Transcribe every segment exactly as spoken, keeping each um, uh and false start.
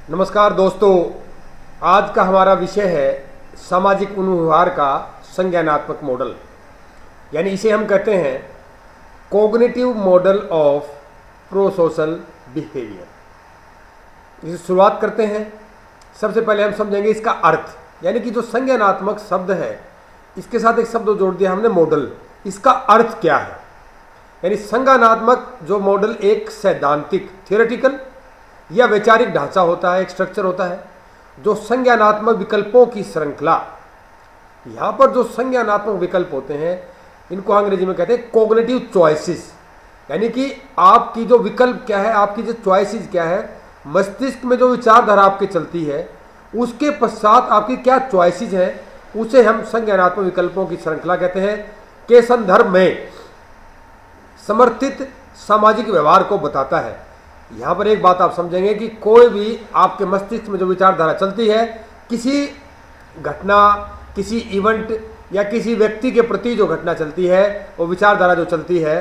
नमस्कार दोस्तों, आज का हमारा विषय है सामाजिक व्यवहार का संज्ञानात्मक मॉडल, यानी इसे हम कहते हैं cognitive model of prosocial behaviour. इसे शुरुआत करते हैं। सबसे पहले हम समझेंगे इसका अर्थ, यानी कि जो संज्ञानात्मक शब्द है इसके साथ एक शब्द जोड़ दिया हमने मॉडल। इसका अर्थ क्या है? यानी संज्ञानात्मक जो मॉडल एक सैद्धांतिक थियोरेटिकल या वैचारिक ढांचा होता है, एक स्ट्रक्चर होता है जो संज्ञानात्मक विकल्पों की श्रृंखला। यहाँ पर जो संज्ञानात्मक विकल्प होते हैं इनको अंग्रेजी में कहते हैं कॉग्निटिव चॉइसेस, यानी कि आपकी जो विकल्प क्या है, आपकी जो चॉइसेस क्या है, मस्तिष्क में जो विचारधारा आपकी चलती है उसके पश्चात आपकी क्या चॉइसेस हैं, उसे हम संज्ञानात्मक विकल्पों की श्रृंखला कहते हैं के संदर्भ में समर्थित सामाजिक व्यवहार को बताता है। यहाँ पर एक बात आप समझेंगे कि कोई भी आपके मस्तिष्क में जो विचारधारा चलती है, किसी घटना, किसी इवेंट या किसी व्यक्ति के प्रति जो घटना चलती है, वो विचारधारा जो चलती है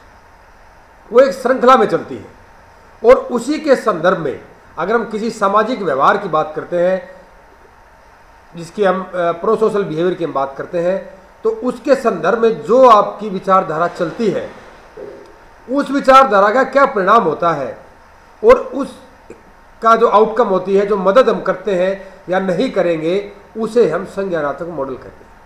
वो एक श्रृंखला में चलती है। और उसी के संदर्भ में अगर हम किसी सामाजिक व्यवहार की बात करते हैं, जिसकी हम प्रोसोशल बिहेवियर की हम बात करते हैं, तो उसके संदर्भ में जो आपकी विचारधारा चलती है उस विचारधारा का क्या परिणाम होता है और उस का जो आउटकम होती है, जो मदद हम करते हैं या नहीं करेंगे, उसे हम संज्ञानात्मक मॉडल कहते हैं।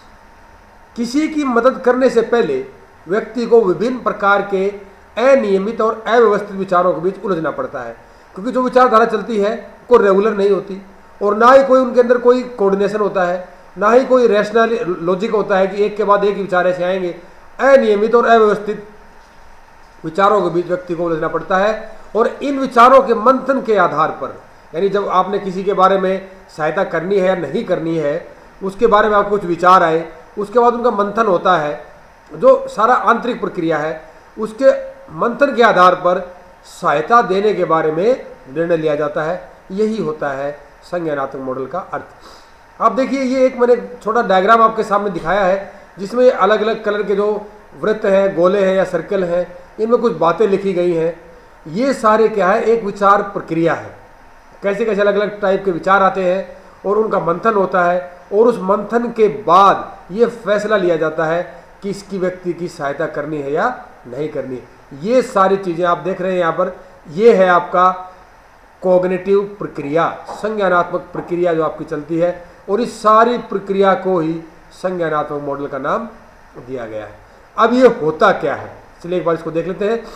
किसी की मदद करने से पहले व्यक्ति को विभिन्न प्रकार के अनियमित और अव्यवस्थित विचारों के बीच उलझना पड़ता है, क्योंकि जो विचारधारा चलती है वो रेगुलर नहीं होती और ना ही कोई उनके अंदर कोई कोऑर्डिनेशन होता है, ना ही कोई रैशनल लॉजिक होता है कि एक के बाद एक विचार ऐसे आएंगे। अनियमित और अव्यवस्थित विचारों के बीच व्यक्ति को उलझना पड़ता है और इन विचारों के मंथन के आधार पर, यानी जब आपने किसी के बारे में सहायता करनी है या नहीं करनी है, उसके बारे में आपको कुछ विचार आए, उसके बाद उनका मंथन होता है, जो सारा आंतरिक प्रक्रिया है, उसके मंथन के आधार पर सहायता देने के बारे में निर्णय लिया जाता है। यही होता है संज्ञानात्मक मॉडल का अर्थ। आप देखिए, ये एक मैंने छोटा डायग्राम आपके सामने दिखाया है जिसमें अलग अलग कलर के जो वृत्त हैं, गोले हैं या सर्कल हैं, इनमें कुछ बातें लिखी गई हैं। ये सारे क्या है, एक विचार प्रक्रिया है। कैसे कैसे अलग अलग टाइप के विचार आते हैं और उनका मंथन होता है और उस मंथन के बाद ये फैसला लिया जाता है कि इसकी व्यक्ति की सहायता करनी है या नहीं करनी है। ये सारी चीज़ें आप देख रहे हैं यहाँ पर, ये है आपका कॉग्निटिव प्रक्रिया, संज्ञानात्मक प्रक्रिया जो आपकी चलती है, और इस सारी प्रक्रिया को ही संज्ञानात्मक मॉडल का नाम दिया गया है। अब ये होता क्या है, चलिए एक बार इसको देख लेते हैं।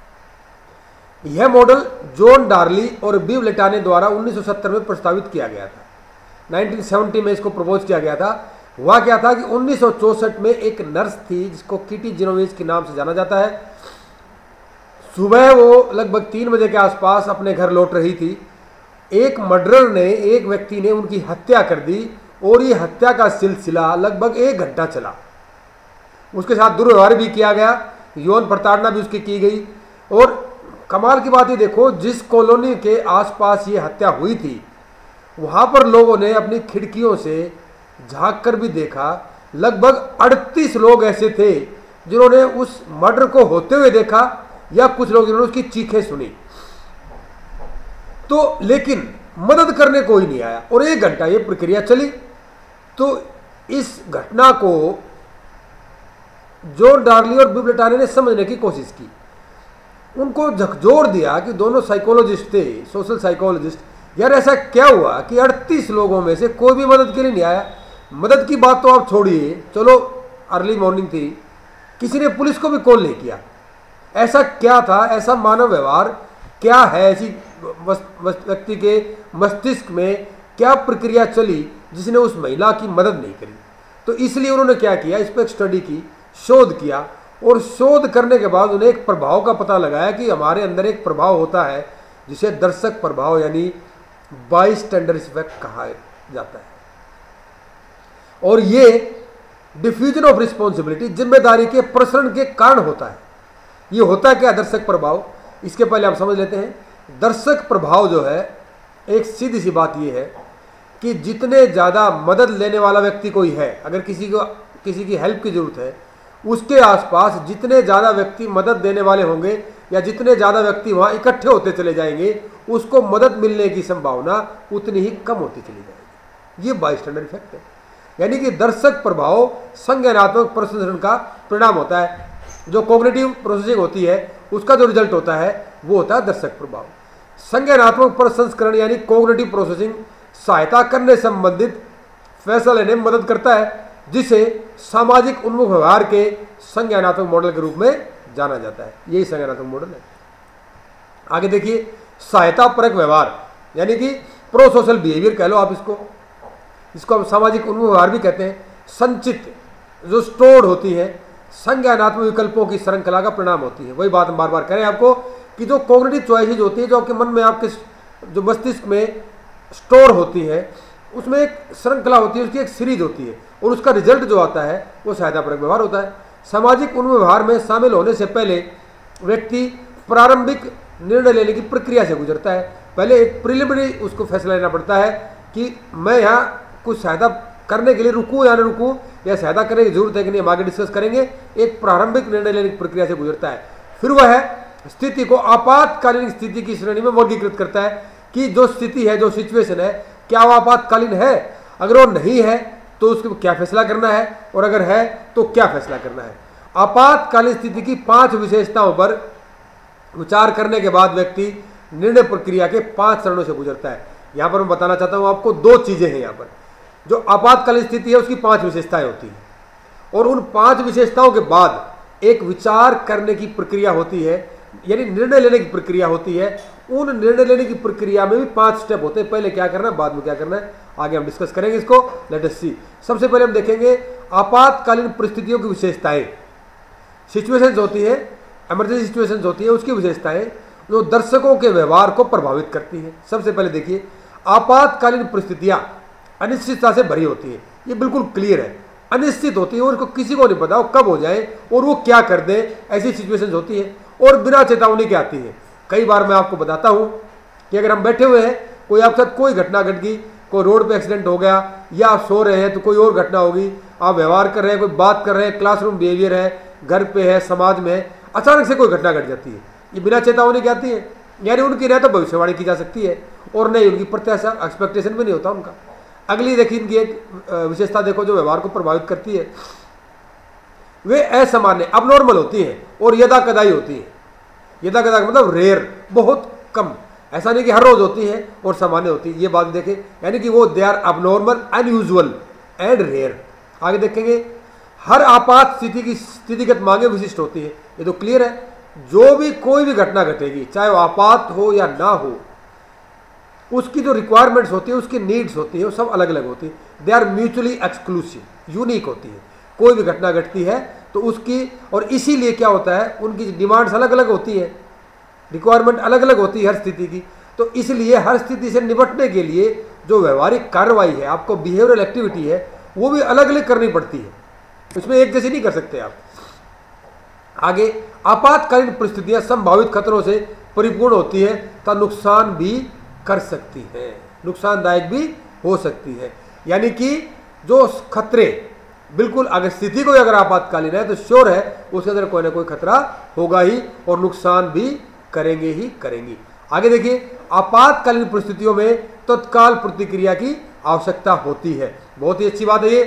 यह मॉडल जॉन डार्ली और बिव लेटाने द्वारा उन्नीस सौ सत्तर में प्रस्तावित किया गया था। उन्नीस सौ सत्तर में इसको प्रपोज किया गया था। हुआ क्या था कि उन्नीस सौ चौसठ में एक नर्स थी जिसको किटी जिनोविच के नाम से जाना जाता है। सुबह वो लगभग तीन बजे के आसपास अपने घर लौट रही थी। एक मर्डरर ने, एक व्यक्ति ने उनकी हत्या कर दी और ये हत्या का सिलसिला लगभग एक घंटा चला। उसके साथ दुर्व्यवहार भी किया गया, यौन प्रताड़ना भी उसकी की गई। और कमाल की बात ये देखो, जिस कॉलोनी के आसपास ये हत्या हुई थी वहाँ पर लोगों ने अपनी खिड़कियों से झांक कर भी देखा। लगभग अड़तीस लोग ऐसे थे जिन्होंने उस मर्डर को होते हुए देखा या कुछ लोग जिन्होंने उसकी चीखें सुनी। तो लेकिन मदद करने कोई नहीं आया और एक घंटा ये प्रक्रिया चली। तो इस घटना को जॉन डार्ली और बिव लेटाने ने समझने की कोशिश की। उनको झकझोर दिया कि दोनों साइकोलॉजिस्ट थे, सोशल साइकोलॉजिस्ट, यार ऐसा क्या हुआ कि अड़तीस लोगों में से कोई भी मदद के लिए नहीं आया। मदद की बात तो आप छोड़िए, चलो अर्ली मॉर्निंग थी, किसी ने पुलिस को भी कॉल नहीं किया। ऐसा क्या था, ऐसा मानव व्यवहार क्या है, ऐसी व्यक्ति के मस्तिष्क में क्या प्रक्रिया चली जिसने उस महिला की मदद नहीं करी। तो इसलिए उन्होंने क्या किया, इस पर एक स्टडी की, शोध किया, और शोध करने के बाद उन्हें एक प्रभाव का पता लगाया कि हमारे अंदर एक प्रभाव होता है जिसे दर्शक प्रभाव यानी बाईस्टैंडर इफेक्ट कहा जाता है। और ये डिफ्यूजन ऑफ रिस्पॉन्सिबिलिटी, जिम्मेदारी के प्रसरण के कारण होता है। ये होता है क्या दर्शक प्रभाव, इसके पहले हम समझ लेते हैं। दर्शक प्रभाव जो है, एक सीधी सी बात ये है कि जितने ज़्यादा मदद लेने वाला व्यक्ति कोई है, अगर किसी को किसी की हेल्प की ज़रूरत है, उसके आसपास जितने ज़्यादा व्यक्ति मदद देने वाले होंगे या जितने ज़्यादा व्यक्ति वहाँ इकट्ठे होते चले जाएंगे उसको मदद मिलने की संभावना उतनी ही कम होती चली जाएगी। ये बाइस्टैंडर इफेक्ट है, यानी कि दर्शक प्रभाव संज्ञानात्मक प्रसंस्करण का परिणाम होता है। जो कॉग्निटिव प्रोसेसिंग होती है उसका जो रिजल्ट होता है वो होता है दर्शक प्रभाव। संज्ञानात्मक प्रसंस्करण यानी कॉग्निटिव प्रोसेसिंग सहायता करने संबंधित फैसला लेने में मदद करता है, जिसे सामाजिक उन्मुख व्यवहार के संज्ञानात्मक मॉडल के रूप में जाना जाता है। यही संज्ञानात्मक मॉडल है। आगे देखिए, सहायता परक व्यवहार यानी कि प्रोसोशल बिहेवियर कह लो आप इसको, इसको हम सामाजिक उन्मुख व्यवहार भी कहते हैं। संचित जो स्टोर्ड होती है संज्ञानात्मक विकल्पों की श्रृंखला का परिणाम होती है। वही बात हम बार बार करें आपको कि जो कॉग्निटिव चॉइसेज होती है, जो आपके मन में, आपके जो मस्तिष्क में स्टोर होती है, उसमें एक श्रृंखला होती है, उसकी एक सीरीज होती है, और उसका रिजल्ट जो आता है वो सहायता परक व्यवहार होता है। सामाजिक उन्मुख व्यवहार में शामिल होने से पहले व्यक्ति प्रारंभिक निर्णय लेने की प्रक्रिया से गुजरता है। पहले एक प्रिलिमिनरी उसको फैसला लेना पड़ता है कि मैं यहाँ कुछ सहायता करने के लिए रुकूं या न रुकूं, या सहायता करने की जरूरत है कि नहीं, हम आगे डिस्कस करेंगे। एक प्रारंभिक निर्णय लेने की प्रक्रिया से गुजरता है। फिर वह स्थिति को आपातकालीन स्थिति की श्रेणी में वर्गीकृत करता है कि जो स्थिति है, जो सिचुएशन है, क्या वो आपातकालीन है, अगर वो नहीं है तो उसको क्या फैसला करना है, और अगर है तो क्या फैसला करना है। आपातकालीन स्थिति की पांच विशेषताओं पर विचार करने के बाद व्यक्ति निर्णय प्रक्रिया के पांच चरणों से गुजरता है। यहाँ पर मैं बताना चाहता हूँ आपको दो चीजें हैं। यहाँ पर जो आपातकालीन स्थिति है उसकी पांच विशेषताएं होती हैं, और उन पांच विशेषताओं के बाद एक विचार करने की प्रक्रिया होती है, यानी निर्णय लेने की प्रक्रिया होती है। उन निर्णय लेने की प्रक्रिया में भी पांच स्टेप होते हैं, पहले क्या करना है, बाद में क्या करना है, आगे हम डिस्कस करेंगे इसको। Let us see. सबसे पहले हम देखेंगे आपातकालीन परिस्थितियों की विशेषताएं। सिचुएशंस होती है, इमरजेंसी सिचुएशंस होती है, उसकी विशेषताएं जो दर्शकों के व्यवहार को प्रभावित करती है। सबसे पहले देखिए, आपातकालीन परिस्थितियां अनिश्चितता से भरी होती है। ये बिल्कुल क्लियर है, अनिश्चित होती है और उसको किसी को नहीं पता वो कब हो जाए और वो क्या कर दे, ऐसी सिचुएशंस होती है, और बिना चेतावनी के आती है। कई बार मैं आपको बताता हूँ कि अगर हम बैठे हुए हैं, कोई आपके साथ कोई घटना घट गई, कोई रोड पे एक्सीडेंट हो गया, या आप सो रहे हैं तो कोई और घटना होगी, आप व्यवहार कर रहे हैं, कोई बात कर रहे हैं, क्लासरूम बिहेवियर है, घर पे है, समाज में है, अचानक से कोई घटना घट जाती है, ये बिना चेतावनी के आती है। यानी उनकी न तो भविष्यवाणी की जा सकती है और नहीं उनकी प्रत्याशा, एक्सपेक्टेशन भी नहीं होता उनका। अगली देखिए, इनकी एक विशेषता देखो जो व्यवहार को प्रभावित करती है, वे असामान्य अबनॉर्मल होती हैं और यदा कदाई होती है। यदा कदा मतलब रेयर, बहुत कम, ऐसा नहीं कि हर रोज होती है और सामान्य होती है। ये बात देखें, यानी कि वो they are abnormal, unusual and rare. आगे देखेंगे, हर आपात स्थिति की स्थितिगत मांगे विशिष्ट होती है। ये तो क्लियर है, जो भी कोई भी घटना घटेगी, चाहे वो आपात हो या ना हो, उसकी जो रिक्वायरमेंट्स होती है, उसकी नीड्स होती है, वो सब अलग अलग होती है। They are mutually exclusive, unique होती है। कोई भी घटना घटती है तो उसकी, और इसीलिए क्या होता है, उनकी डिमांड्स अलग अलग होती है, रिक्वायरमेंट अलग अलग होती है हर स्थिति की। तो इसलिए हर स्थिति से निपटने के लिए जो व्यवहारिक कार्रवाई है, आपको बिहेवियरल एक्टिविटी है, वो भी अलग अलग करनी पड़ती है, इसमें एक जैसी नहीं कर सकते आप। आगे, आपातकालीन परिस्थितियां संभावित खतरों से परिपूर्ण होती है तथा नुकसान भी कर सकती है, नुकसानदायक भी हो सकती है। यानी कि जो खतरे, बिल्कुल अगर स्थिति कोई अगर आपातकालीन है तो श्योर है उसके अंदर कोई ना कोई खतरा होगा ही और नुकसान भी करेंगे ही करेंगी। आगे देखिए, आपातकालीन परिस्थितियों में तत्काल प्रतिक्रिया की आवश्यकता होती है। बहुत ही अच्छी बात है ये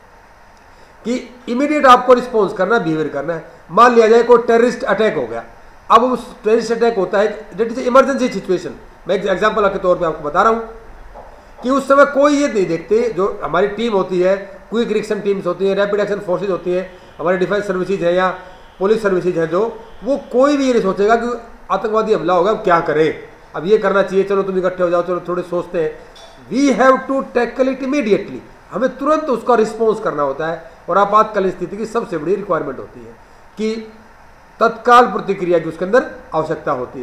कि इमीडिएट आपको रिस्पॉन्स करना, बिहेवियर करना है। मान लिया जाए कोई टेररिस्ट अटैक हो गया, अब उस टेररिस्ट अटैक होता है, दैट इज इमरजेंसी सिचुएशन। मैं एक एग्जाम्पल के तौर पे आपको बता रहा हूँ कि उस समय कोई ये नहीं देखते, जो हमारी टीम होती है, क्विक रिएक्शन टीम्स होती हैं, रैपिड एक्शन फोर्सेज होती हैं, हमारी डिफेंस सर्विसेज है या पुलिस सर्विसेज है, जो वो कोई भी ये नहीं सोचेगा कि आतंकवादी हमला होगा, अब क्या करें, अब ये करना चाहिए, चलो तुम इकट्ठे हो जाओ, चलो थोड़े सोचते हैं। We have to tackle it immediately, हमें तुरंत उसका रिस्पॉन्स करना होता है। और आपातकालीन स्थिति की सबसे बड़ी रिक्वायरमेंट होती है कि तत्काल प्रतिक्रिया की उसके अंदर आवश्यकता होती है।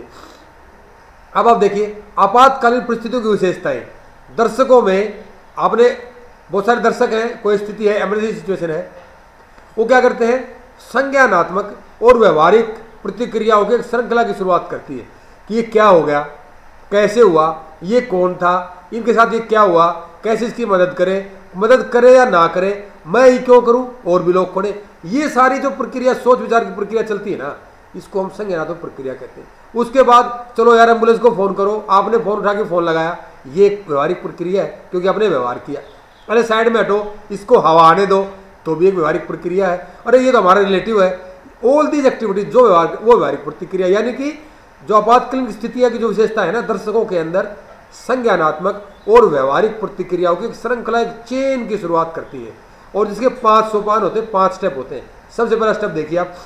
अब आप देखिए, आपातकालीन परिस्थितियों की विशेषताएं। दर्शकों में आपने बहुत सारे दर्शक हैं, कोई स्थिति है, इमरजेंसी सिचुएशन है, वो क्या करते हैं, संज्ञानात्मक और व्यवहारिक प्रतिक्रियाओं के श्रृंखला की शुरुआत करती है कि ये क्या हो गया, कैसे हुआ, ये कौन था, इनके साथ ये क्या हुआ, कैसे इसकी मदद करें, मदद करे या ना करे, मैं ही क्यों करूं, और भी लोग खड़े। ये सारी जो प्रक्रिया, सोच विचार की प्रक्रिया चलती है ना, इसको हम संज्ञानात्मक प्रक्रिया कहते हैं। उसके बाद चलो यार एम्बुलेंस को फ़ोन करो, आपने फ़ोन उठा के फ़ोन लगाया, ये एक व्यवहारिक प्रक्रिया है क्योंकि आपने व्यवहार किया। अरे साइड में हटो, इसको हवा आने दो, तो भी एक व्यवहारिक प्रक्रिया है। अरे ये तो हमारा रिलेटिव है। ऑल दीज एक्टिविटीज जो व्यवहार वो व्यवहारिक प्रतिक्रिया, यानी कि जो आपातकालीन स्थितियाँ की जो विशेषता है ना दर्शकों के अंदर, संज्ञानात्मक और व्यवहारिक प्रतिक्रियाओं की एक श्रृंखला, एक चेन की शुरुआत करती है और जिसके पांच सोपान होते हैं, पांच स्टेप होते हैं। सबसे पहला स्टेप देखिए आप,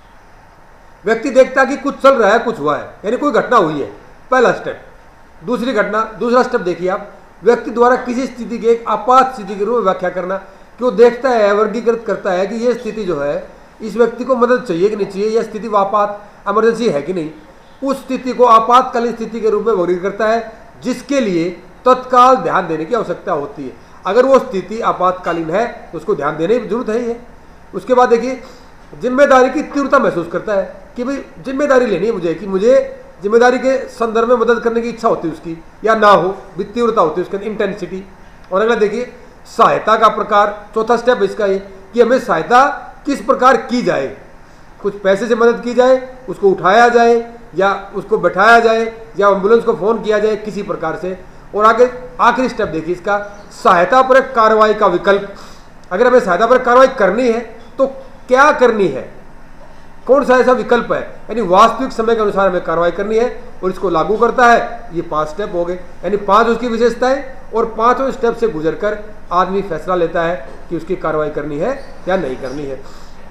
व्यक्ति देखता है कि कुछ चल रहा है, कुछ हुआ है, यानी कोई घटना हुई है, पहला स्टेप। दूसरी घटना, दूसरा स्टेप देखिए आप, व्यक्ति द्वारा किसी स्थिति की एक आपात स्थिति के रूप में व्याख्या करना, कि वो देखता है, वर्गीकृत करता है कि ये स्थिति जो है इस व्यक्ति को मदद चाहिए कि नहीं चाहिए, यह स्थिति आपात इमरजेंसी है कि नहीं, उस स्थिति को आपातकालीन स्थिति के रूप में वर्गीकृत करता है, जिसके लिए तत्काल ध्यान देने की आवश्यकता होती है। अगर वो स्थिति आपातकालीन है तो उसको ध्यान देने की जरूरत है ही है। उसके बाद देखिए, जिम्मेदारी की तीव्रता महसूस करता है कि भाई जिम्मेदारी लेनी है मुझे, कि मुझे जिम्मेदारी के संदर्भ में मदद करने की इच्छा होती है उसकी, या ना हो भी तीव्रता होती है उसके इंटेंसिटी। और अगला देखिए, सहायता का प्रकार, चौथा स्टेप इसका ये कि हमें सहायता किस प्रकार की जाए, कुछ पैसे से मदद की जाए, उसको उठाया जाए या उसको बैठाया जाए या एम्बुलेंस को फ़ोन किया जाए किसी प्रकार से। और आगे आखिरी स्टेप देखिए इसका, सहायता पर कार्रवाई का विकल्प। अगर हमें सहायता पर कार्रवाई करनी है तो क्या करनी है, कौन सा ऐसा विकल्प है, यानी वास्तविक समय के अनुसार हमें कार्रवाई करनी है और इसको लागू करता है। ये पांच स्टेप हो गए, यानी पांच उसकी विशेषताएं, और पांचों स्टेप से गुजरकर आदमी फैसला लेता है कि उसकी कार्रवाई करनी है या नहीं करनी है।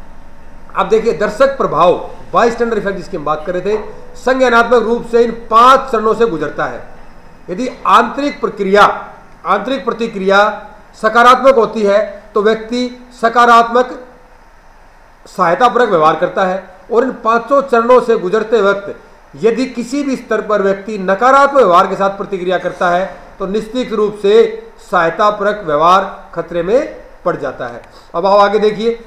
अब देखिए, दर्शक प्रभाव, बाईस्टैंडर इफेक्ट जिसकी हम बात कर रहे थे, संज्ञानात्मक रूप से इन पांच चरणों से गुजरता है। यदि आंतरिक प्रक्रिया, आंतरिक प्रतिक्रिया सकारात्मक होती है तो व्यक्ति सकारात्मक सहायतापूर्वक व्यवहार करता है, और इन पांचों चरणों से गुजरते वक्त यदि किसी भी स्तर पर व्यक्ति नकारात्मक व्यवहार के साथ प्रतिक्रिया करता है तो निश्चित रूप से सहायतापूर्वक व्यवहार खतरे में पड़ जाता है। अब आप आगे देखिए,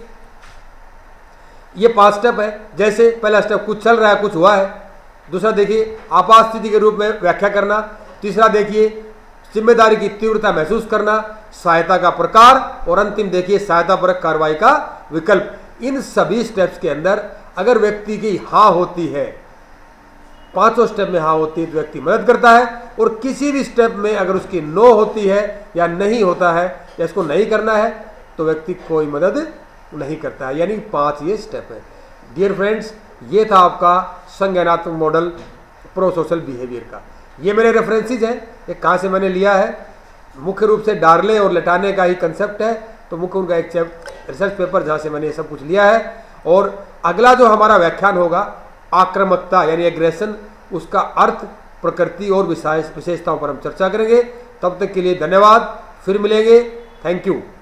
ये पांच स्टेप है। जैसे पहला स्टेप, कुछ चल रहा है, कुछ हुआ है। दूसरा देखिए, आपात स्थिति के रूप में व्याख्या करना। तीसरा देखिए, जिम्मेदारी की तीव्रता महसूस करना, सहायता का प्रकार, और अंतिम देखिए, सहायतापूर्वक कार्रवाई का विकल्प। इन सभी स्टेप्स के अंदर अगर व्यक्ति की हाँ होती है, पांचों स्टेप में हाँ होती है तो व्यक्ति मदद करता है, और किसी भी स्टेप में अगर उसकी नो होती है या नहीं होता है या इसको नहीं करना है तो व्यक्ति कोई मदद नहीं करता है। यानी पांच ये स्टेप है। डियर फ्रेंड्स, ये था आपका संज्ञानात्मक मॉडल प्रोसोशल बिहेवियर का। ये मेरे रेफरेंसेज हैं, ये कहाँ से मैंने लिया है, मुख्य रूप से डार्ले और लटाने का ही कंसेप्ट है, तो मुख्य उनका एक रिसर्च पेपर जहाँ से मैंने ये सब कुछ लिया है। और अगला जो हमारा व्याख्यान होगा, आक्रामकता यानी एग्रेशन, उसका अर्थ, प्रकृति और विशेषताओं पर हम चर्चा करेंगे। तब तक के लिए धन्यवाद, फिर मिलेंगे, थैंक यू।